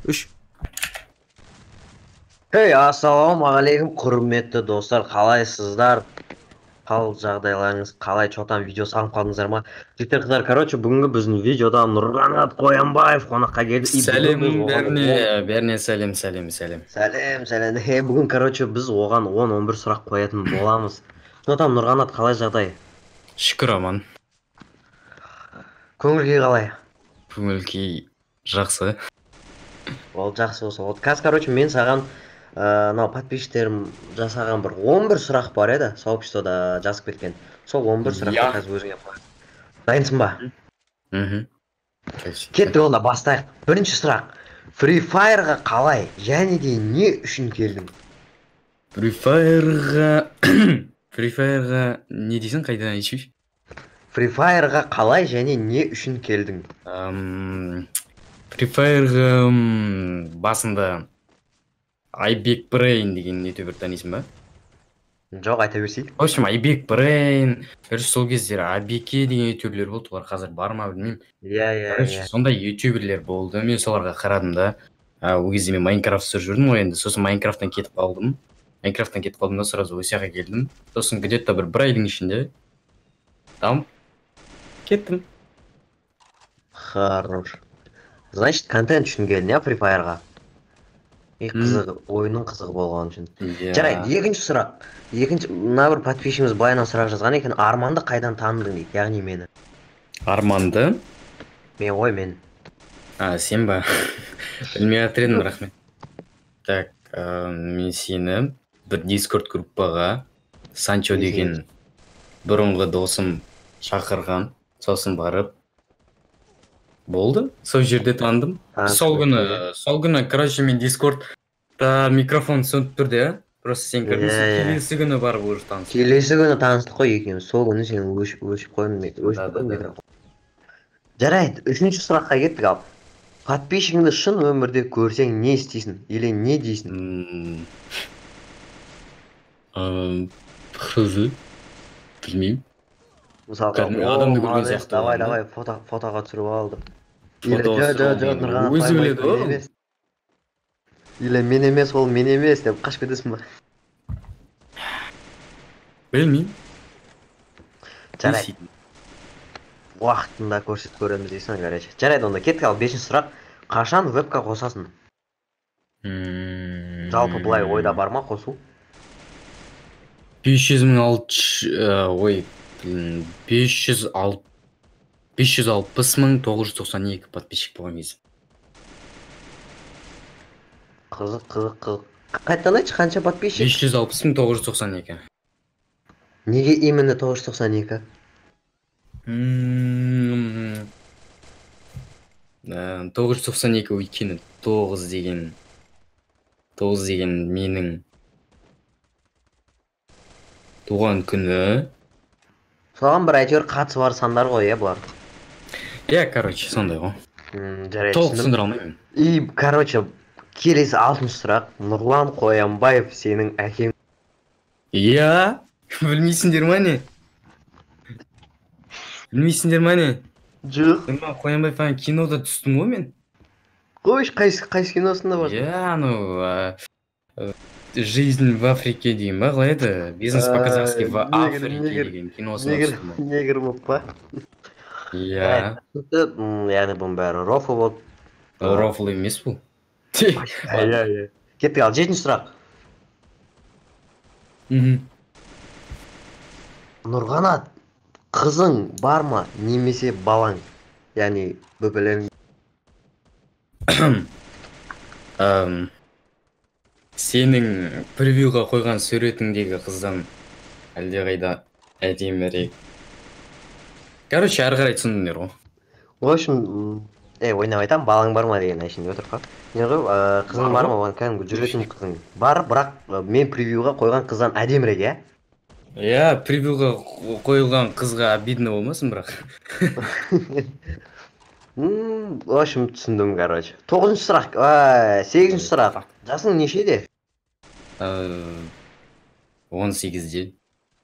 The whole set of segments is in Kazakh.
Үш. Hey, ассалаумағалейкум, құрметті достар, қалайсыздар? Қал жағдайларыңыз қалай, чотан видео салып қалдыңыздар ма? Жігіттер қыздар, бүгінгі біздің видеода Нұрғанат Қоянбаев қонаққа келді. И бүгін біз Сәлем оған бәріне сәлем. сәлем. Бүгін, біз оған 10-11 сұрақ қоятын боламыз. Чотан, Нұрғанат қалай жағдай? Шүкір аман. Көңіл күй қалай? Көңіл күй жақсы. Ол жақсы болса. Вот қазір, мен саған мынау подписчиктерім жасаған бір 11 сұрақ бар еді, сообществода жазып кеткен. Сол 11 сұрақты Я. қазір өзіңе қояйын. Дайынсың ба? Мхм. Кеттік, онда бастайық. Бірінші сұрақ. Free Fire'ға қалай және де не үшін келдің? Free Fire'ға Free Fire'ға не дейсің, қайдан айтшы? Free Fire'ға қалай және не үшін келдің? Free Fire'ға басында Айбек Брейн деген ютубер танисың ба? Жоқ, айта берсей. В общем, Айбек Брейн, сол кездері Абеке деген ютуберлер болды, олар қазір бар ма білмеймін. Короче, сондай ютуберлер болды, мен соларға қарадым да. Ол кезде мен Майнкрафт сүріп жүрдім ғой енді, сосын Майнкрафттан кетіп қалдым да сразу осяға келдім. Сосын где-то бір айдың ішінде там кеттім. Хорош. Значит, контент үшін келдің, Free Fire'ға? Ойынның қызығы болған үшін. Жарайды, екінші сұрақ. Мына бір подписчигіміз баяннан сұрақ жазған екен, Арманды қайдан таныдың дейді, яғни мені. Арманды? Мен. Сен ба? Білмей жатыр едім, рахмет. Так, мен сені бір Discord группаға Санчо деген бұрынғы досым шақырған, сосын барып болды, сол жерде таныдым. Сол күні, короче, мен Discordта микрофон сөніп тұрды, ja? Просто сен кірдіңсің, келесі күні барып уже таныстық. Келесі күні таныстық қой екеуміз, сол күні сен өшіп қойдың. Жарайды, үшінші сұраққа кеттік, ал подписчигіңді шын өмірде көрсең не істейсің? Или не дейсің? Қызы, білмеймін. Мысалға, адамды көрген сияқты болған. давай, фотоға түсіріп алды. Өзі біледі ғой. Или мен емес, ол мен емес деп қашып кетесің ба? Білмеймін. Жарайды. Уақытында көрсетіп көреміз дейсің, короче. Жарайды, онда кеттік, ал бесінші сұрақ. Қашан вебка қосасың? Жалпы былай ойда бар ма қосу? 560.992 подписчик болған кезде. Қызық. Қайттан айтшы, қанша подписчик? 560.992. Неге именно 992? 992 өйткені 9 деген менің туған күні. Соған бір әйтеуір қатысы бар сандар ғой, бұлар? Короче, сондай ғой. Жарайды, толық түсіндіре алмаймын. И, короче, келесі алтыншы сұрақ. Нұрлан Қоянбаев сенің әкең? Білмейсіңдер ма не? Жоқ. Нұрлан Қоянбаев кинода түстім ғой мен. Қойш, қайсы киносында бар? Жизнь в Африке дейін ба, қалай еді? Бизнес по-казахски в Африке деген киносында түстім. Негр болып па? Яғни бұның бәрі рофл болды. Рофл емес бұл. Кеттік, ал жетінші сұрақ. Нұрғанат, қызың бар ма, немесе балаң? Яғни бөпелерің? Сенің превьюға қойған суретіңдегі қыздан әлде қайда әдемірек. Короче, ары қарай түсіндіңдер ғой. В общем, ойнап айтам, балаң бар ма деген әшінде отырып қап. Не ғой, қызың бар ма, оған кәдімгі жүретін қызың бар, бірақ мен превьюға қойған қыздан әдемірек, превьюға қойылған қызға обидно болмасын, бірақ. В общем, түсіндім, короче. 9-шы сұрақ, 8-шы сұрақ. Жасың нешеде? 18-де.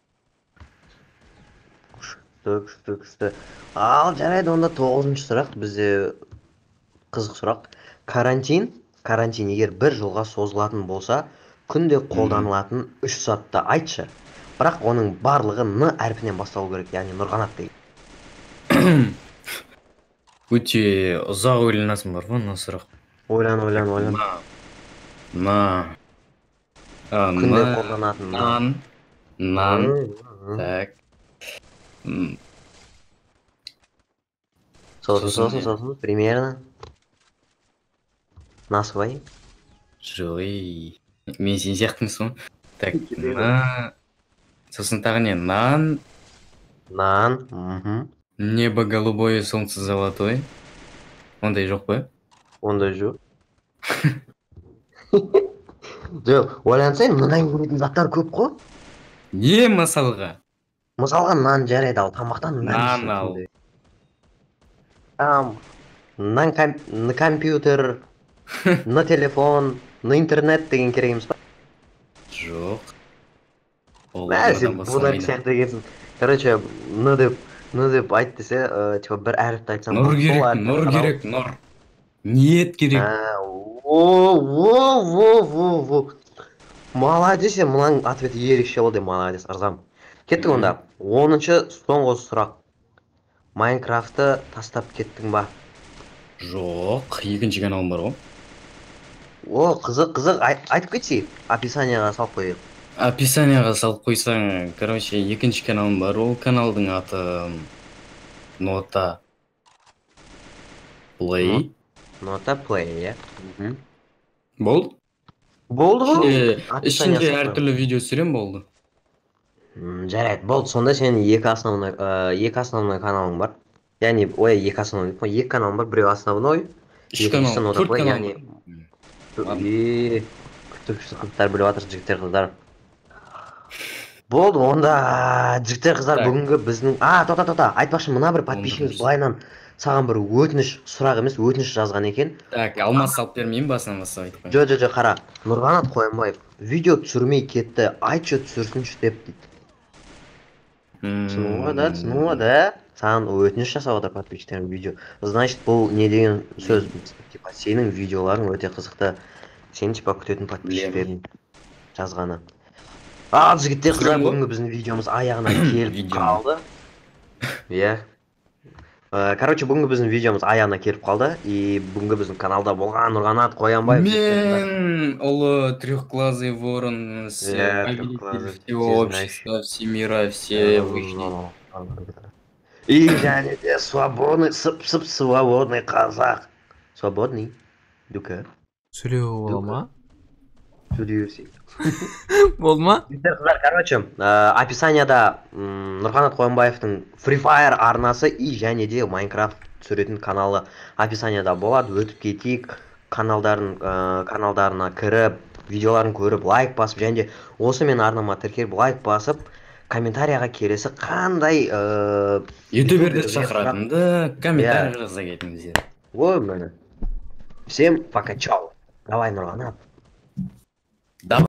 Күшті. Ал, жарайды, онда 9-шы сұрақ, бізде қызық сұрақ. Карантин карантин егер 1 жылға созылатын болса, күнде қолданылатын 3 затты айтшы. Бірақ оның барлығы Н әрпінен басталу керек, яғни Нұрғанат деген. Өте ұзақ ойланасың бар ғой, мына сұрақ. Ойлан. Күнде қолданатын нан. Так. Сосын, примерно. Насыбай. Жой. Мен сен сияқтымысың. Так, сосын тағы не? Нан. Небо голубое, солнце золотое. Ондай жоқ па? Ондай жоқ. Жоқ, ойлансай, мындан көретін заттар көп қой. Не мысалға? Мысалға нан жарайды, ал тамақтан нан ал. На компьютер, на телефон, на интернет деген керек емес па? Жоқ. Сен бұдан сияқты екенсің. Короче, н деп айт десе, типа бір әріпті айтсам. Нұр керек. Ниет керек. Молодец, сен мынаның ответі ерекше болды, молодец, ырзам. Кеттік онда. 10-шы соңғы сұрақ. Майнкрафтты тастап кеттің ба? Жоқ, екінші каналым бар ғой. Қызық, айтып кетсей, описанияға салып қойып. Описанияға салып қойсаң, короче, екінші каналым бар, ол каналдың аты Нота Play. Нота Play, иә. Болды? Болды ғой? Ішінде әртүрлі видео түсірем, болды. Жарайды, болды. Сонда сенің екі основной каналың бар. Яғни, екі основной, екі каналың бар, біреу основной, екіншісі Нота Play, яғни. Күтікші қыздар біліп атыр, жігіттер қыздар. Болды, онда жігіттер қыздар бүгінгі біздің... Тота, айтпақшы, мына бір подписчигіміз былайынан саған бір өтініш, сұрақ емес, өтініш жазған екен. Так, алмас салып бермеймін, басынан бастап айтып қойын. Жо, қара. Нұрғанат Қоянбаев, видео түсірмей кетті, айтшы түсірсінші деп дейді. Түсінуға да, саған өтініш жасап отыр подписчиктерім видео. Значит, бұл не деген сөз, типа, сенің видеоларың өте қызықты. Сені, типа, күтетін подписчиктердің жазғаны. Жігіттер қыздар, бүгінгі біздің видеомыз аяғына келіп қалды. Иә. Короче, бүгінгі біздің видеомыз аяғына келіп қалды. И бүгінгі біздің каналда болған Нұрғанат Қоянбаев. Мен ұлы трехглазый ворон, общества, всемира, все вышли. И және де свободный, сып-сып свободный қазақ. Свободный? Дука. Сөйлеу бола ма? Сөйлеусе. Болды ма? Қыздар, короче, описанияда Нұрғанат Қоянбаевтың Free Fire арнасы и және де Майнкрафт түсіретін каналы описанияда болады. Өтіп кетейік, каналдарына кіріп, видеоларын көріп, лайк басып, және де осы мен арнама тіркеліп, лайк басып, комментарияға келесі қандай ютуберді шақыратынды комментарий жаза кетіңіздер. Ой, мені. Всем пока, чау. Давай, Нұрғанат.